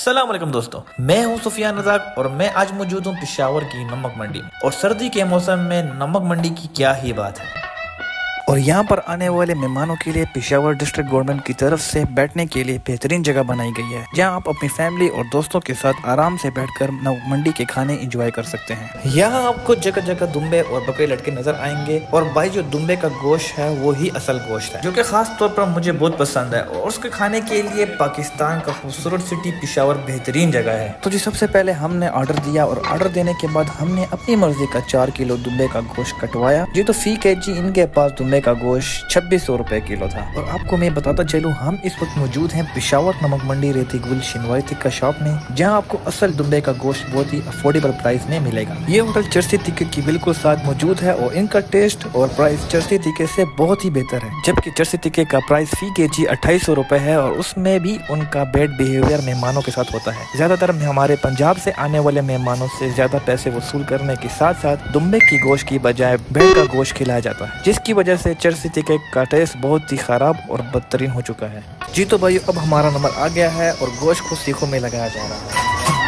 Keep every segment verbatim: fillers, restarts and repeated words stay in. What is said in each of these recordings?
अस्सलाम वालेकुम दोस्तों, मैं हूं सुफियान रज़ाक और मैं आज मौजूद हूं पेशावर की नमक मंडी में। और सर्दी के मौसम में नमक मंडी की क्या ही बात है। और यहाँ पर आने वाले मेहमानों के लिए पेशावर डिस्ट्रिक्ट गवर्नमेंट की तरफ से बैठने के लिए बेहतरीन जगह बनाई गई है, जहाँ आप अपनी फैमिली और दोस्तों के साथ आराम से बैठकर नमक मंडी के खाने एंजॉय कर सकते हैं। यहाँ आपको जगह जगह दुम्बे और बकरे लटके नजर आएंगे। और भाई जो दुम्बे का गोश्त है वो ही असल गोश्त है, जो कि खास तौर पर मुझे बहुत पसंद है। और उसके खाने के लिए पाकिस्तान का खूबसूरत सिटी पेशावर बेहतरीन जगह है। तो जी सबसे पहले हमने ऑर्डर दिया और ऑर्डर देने के बाद हमने अपनी मर्जी का चार किलो दुम्बे का गोश्त कटवाया। जी तो फी के जी इनके पास दुम्बे का गोश्त छब्बीस सौ रुपए किलो था। और आपको मैं बताता चलूं, हम इस वक्त मौजूद हैं पेशावर नमक मंडी रेती गुल शिनवाई टिक्का शॉप में, जहां आपको असल दुम्बे का गोश्त बहुत ही अफोर्डेबल प्राइस में मिलेगा। ये होटल चर्सी टिक्के की बिल्कुल साथ मौजूद है और इनका टेस्ट और प्राइस चर्सी टिक्के से बहुत ही बेहतर है। जबकि चर्सी टिक्के का प्राइस फी के जी अट्ठाईस सौ रुपए है और उसमें भी उनका बैड बिहेवियर मेहमानों के साथ होता है। ज्यादातर हमारे पंजाब से आने वाले मेहमानों से ज्यादा पैसे वसूल करने के साथ साथ दुम्बे की गोश्त की बजाय भेड़ का गोश्त खिलाया जाता है, जिसकी वजह से चर्सी टिक्के का टेस्ट बहुत ही खराब और बदतरीन हो चुका है। जी तो भाई अब हमारा नंबर आ गया है और गोश्त को सीखों में लगाया जा रहा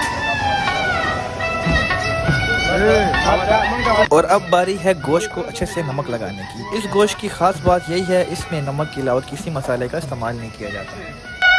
है। और अब बारी है गोश्त को अच्छे से नमक लगाने की। इस गोश्त की खास बात यही है, इसमें नमक के अलावा किसी मसाले का इस्तेमाल नहीं किया जाता।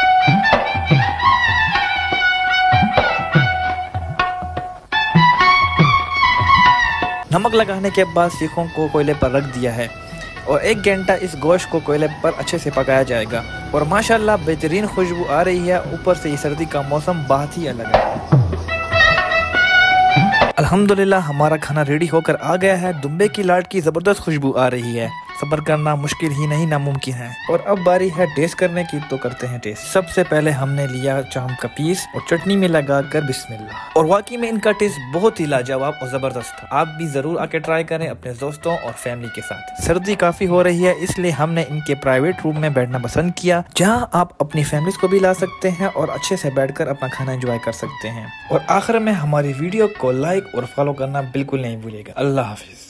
नमक लगाने के बाद सीखों को कोयले पर रख दिया है और एक घंटा इस गोश्त को कोयले पर अच्छे से पकाया जाएगा। और माशाल्लाह बेहतरीन खुशबू आ रही है। ऊपर से ये सर्दी का मौसम बहुत ही अलग है। अल्हम्दुलिल्लाह हमारा खाना रेडी होकर आ गया है। दुम्बे की लाट की जबरदस्त खुशबू आ रही है। सब्र करना मुश्किल ही नहीं नामुमकिन है। और अब बारी है टेस्ट करने की, तो करते हैं टेस्ट। सबसे पहले हमने लिया चाम का पीस और चटनी में लगाकर बिस्मिल्लाह। और वाकई में इनका टेस्ट बहुत ही लाजवाब और जबरदस्त था। आप भी जरूर आके ट्राई करें अपने दोस्तों और फैमिली के साथ। सर्दी काफी हो रही है, इसलिए हमने इनके प्राइवेट रूम में बैठना पसंद किया, जहाँ आप अपनी फैमिली को भी ला सकते हैं और अच्छे से बैठकर अपना खाना एंजॉय कर सकते हैं। और आखिर में हमारी वीडियो को लाइक और फॉलो करना बिल्कुल नहीं भूलिएगा। अल्लाह हाफिज।